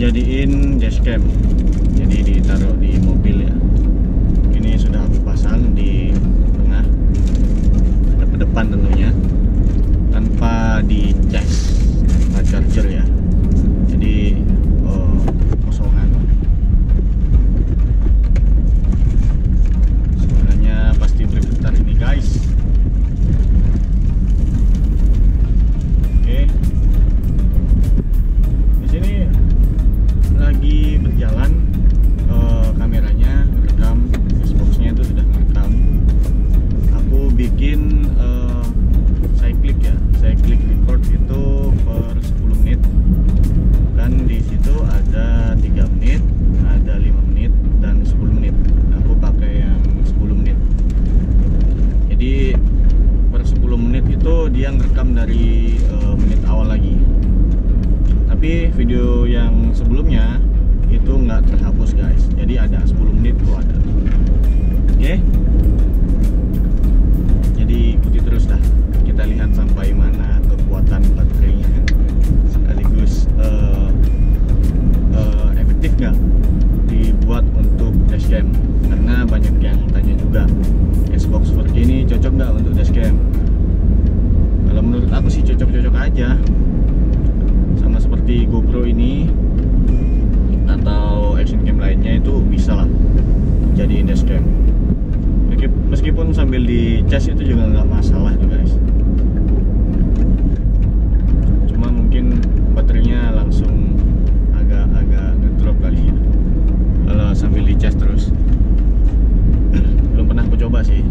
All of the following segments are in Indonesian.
dijadiin dashcam, jadi ditaruh di mobil ya. Ini sudah aku pasang di tengah, ada ke depan tentunya, tanpa dicas, tanpa charger ya. Jadi kosongan. Suaranya pasti bergetar ini guys. Oke, di sini lagi berjalan kameranya rekam, Xbox-nya itu sudah merekam. Aku bikin cyclic ya, cyclic record itu per 10 menit. Kan di situ ada 3 menit, ada 5 menit dan 10 menit. Aku pakai yang 10 menit. Jadi per 10 menit itu dia ngerekam dari menit awal lagi. Tapi video yang sebelumnya itu nggak terhapus guys, jadi ada 10 menit tuh ada. Oke, jadi ikuti terus dah, kita lihat sampai mana kekuatan baterainya, sekaligus efektif nggak dibuat untuk dashcam, karena banyak yang tanya juga Xbox 4K ini cocok nggak untuk dashcam. Kalau menurut aku sih cocok-cocok aja, sama seperti GoPro ini atau action cam lainnya, itu bisa lah jadiin dashcam. Meskipun sambil dicas itu juga nggak masalah tuh guys. Cuma mungkin baterainya langsung agak ngedrop kali ya kalau sambil dicas terus. Belum pernah aku coba sih.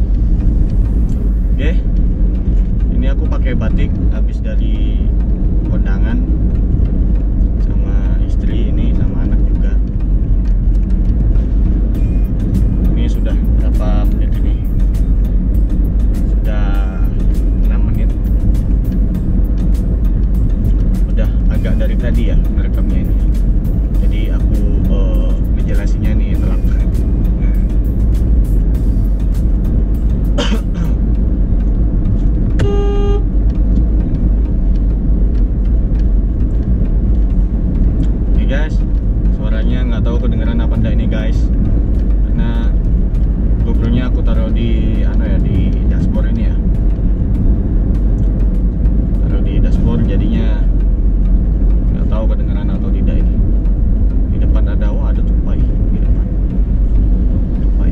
Oke, ini aku pakai batik habis dari kondangan sama istri ini, sama anak juga. Ini sudah berapa menit ini? Sudah 6 menit. Udah agak dari tadi ya merekamnya ini. Jadi aku ngejelasinnya nih telat. Guys, suaranya nggak tahu kedengeran apa enggak ini guys, karena GoPro-nya aku taruh di di dashboard ini ya, taruh di dashboard, jadinya nggak tahu kedengeran atau tidak ini. Di depan ada, ada tupai di depan, tupai,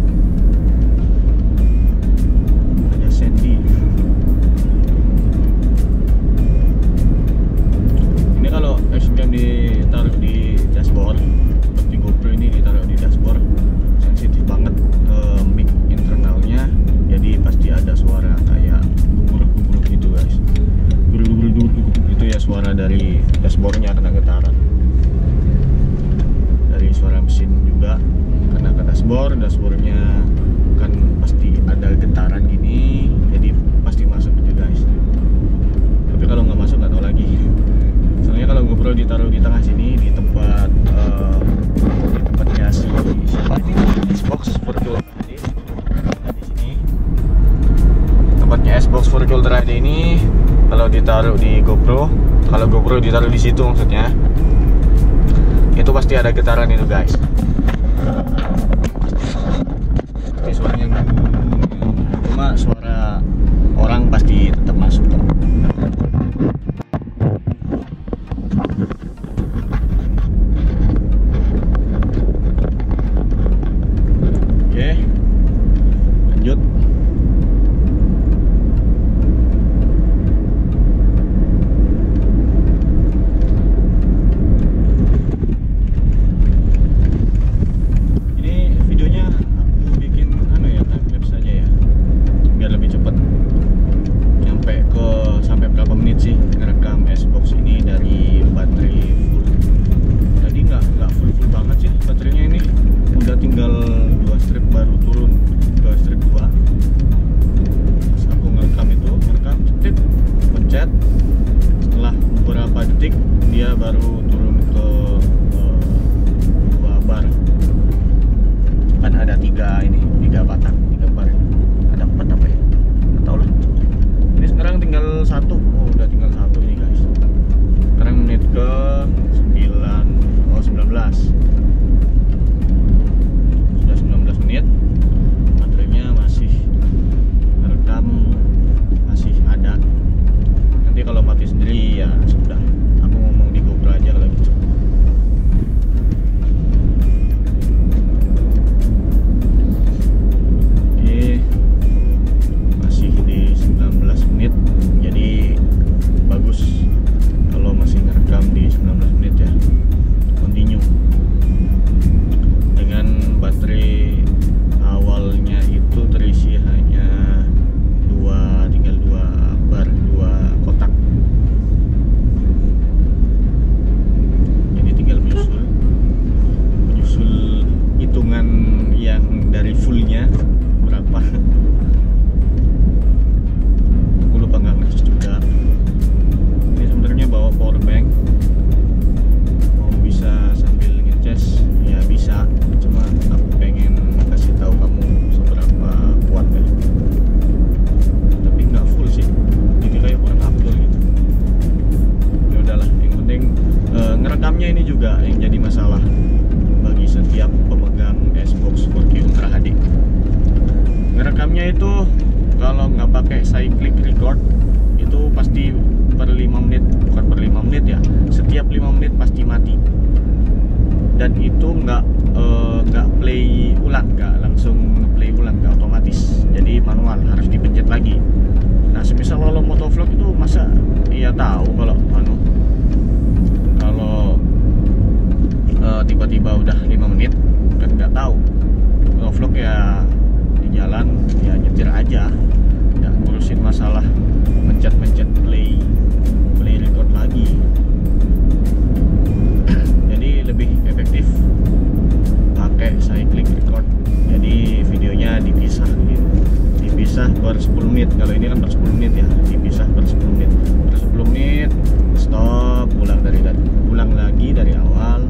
ada Sandy. Ini kalau action cam ditaruh di dashboard, seperti GoPro ini ditaruh di dashboard, sensitif banget ke mic internalnya, jadi pasti ada suara kayak gumuruk-gumuruk gitu guys, gurul-gurul gitu ya, suara dari dashboardnya kena getaran, dari suara mesin juga kena ke dashboardnya kan pasti ada getaran gini, jadi pasti masuk gitu guys. Tapi kalau nggak masuk nggak tahu lagi. Soalnya kalau GoPro ditaruh di tengah sini, di tempat tempatnya siapa ini, Xbox 4K Ultra HD. Di sini tempatnya Xbox 4K Ultra HD ini, kalau ditaruh di GoPro, kalau GoPro ditaruh di situ maksudnya, itu pasti ada getaran itu guys. Tapi suaranya cuma suara orang pasti tetap masuk kok. Lanjut. Ini videonya aku bikin timelapse aja ya, biar lebih cepet. Sampai berapa menit sih ngerekam Xbox ini dari baterai full. Tadi nggak full banget sih baterainya ini. Udah tinggal 2 strip baru turun ke strip 2. Pas aku ngerekam itu, strip, pencet, setelah beberapa detik dia baru turun ke 2 bar. Kan ada 3 batang, 3 bar. Ada 4 apa ya? Nggak tahu lah. Ini sekarang tinggal 1. Oh, udah tinggal 1 ini guys. Sekarang menit ke 9 ngerekamnya ini juga yang jadi masalah bagi setiap pemegang Xbox 4K Ultra HD. Ngerekamnya itu kalau nggak pakai cyclic record itu pasti per 5 menit, bukan per 5 menit ya, setiap 5 menit pasti mati. Dan itu nggak play ulang, nggak langsung play ulang, nggak otomatis, jadi manual, harus dipencet lagi. Nah semisal kalau motovlog itu masa iya tahu kalau tiba-tiba udah 5 menit kan nggak tahu. Motovlog ya di jalan ya nyetir aja, nggak ngurusin masalah mencet play record lagi. Jadi lebih efektif pakai cyclic record, jadi videonya dipisah gitu. Dipisah per 10 menit, kalau ini kan per 10 menit ya, dipisah per 10 menit. Per 10 menit stop, ulang lagi dari awal.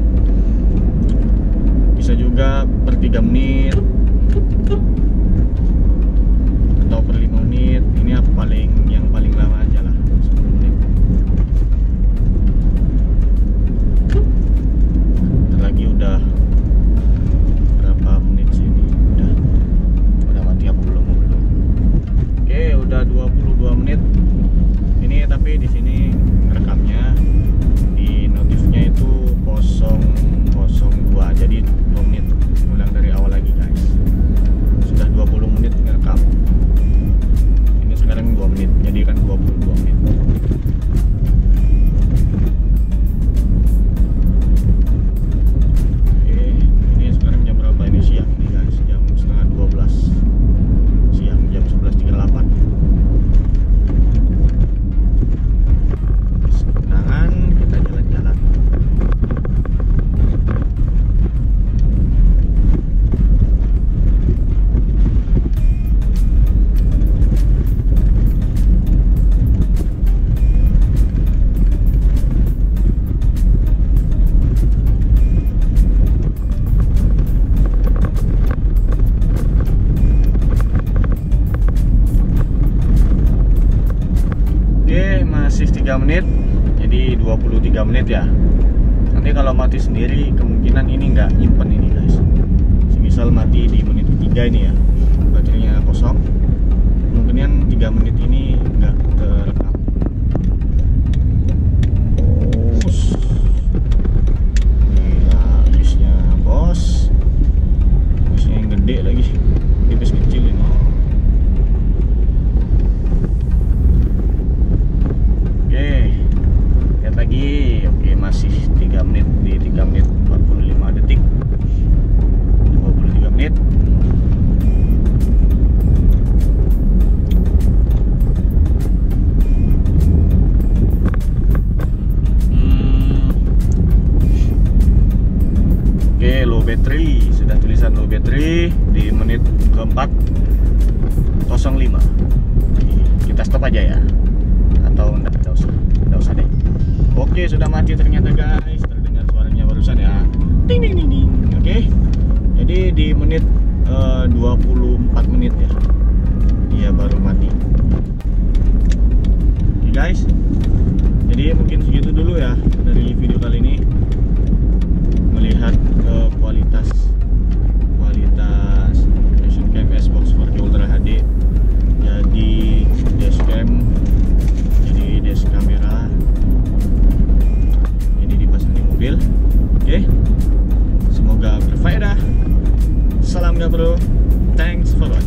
Bisa juga per 3 menit atau per 5 menit. Ini yang paling lama aja lah, 10 menit. Bentar lagi udah berapa menit sih ini? Udah mati apa belum? Oke, udah 22 menit. Ini tapi di sini rekamnya di notifnya itu 002, jadi 2 menit. Ulang dari awal lagi guys. Sudah 20 menit ngerekam. Ini sekarang 2 menit, jadi kan 22 menit. Oke, ini sekarang jam berapa? Ini siang nih guys, jam setengah 12 siang, jam 11.38. Sekarang kita jalan-jalan. Masih 3 menit, jadi 23 menit ya. Nanti kalau mati sendiri kemungkinan ini nggak nyimpen ini guys. Misal mati di menit ketiga ini ya, baterainya kosong, kemungkinan 3 menit ini nggak terekam. Gila, bisnya bos, bisnya yang gede lagi, ini bis kecil ini. Oke, masih 3 menit, di 3 menit 45 detik, 23 menit. Oke, low battery, sudah tulisan low battery di menit keempat 05. Kita stop aja ya, atau enggak usah deh. Oke, sudah mati ternyata guys. Terdengar suaranya barusan ya. Ding ding ding ding. Oke. Jadi di menit 24 menit ya, dia baru mati. Oke guys. Jadi mungkin segitu dulu ya dari video kali ini. Melihat kualitas dashcam Xbox 4K Ultra HD. Jadi dashcam, jadi dash kamera, mobil. Oke, semoga berfaedah. Salam Gabro, thanks for watching.